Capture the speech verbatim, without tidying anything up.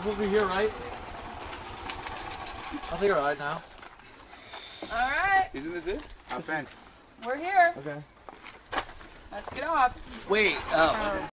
supposed to be here, right? I think we're right now. All right. Isn't this it? Our bench. We're here. Okay. Let's get off. Wait. Oh.